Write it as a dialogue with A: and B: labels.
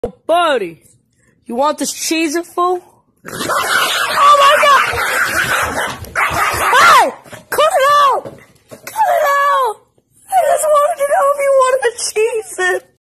A: Oh, buddy, you want this cheese, fool? Oh my God!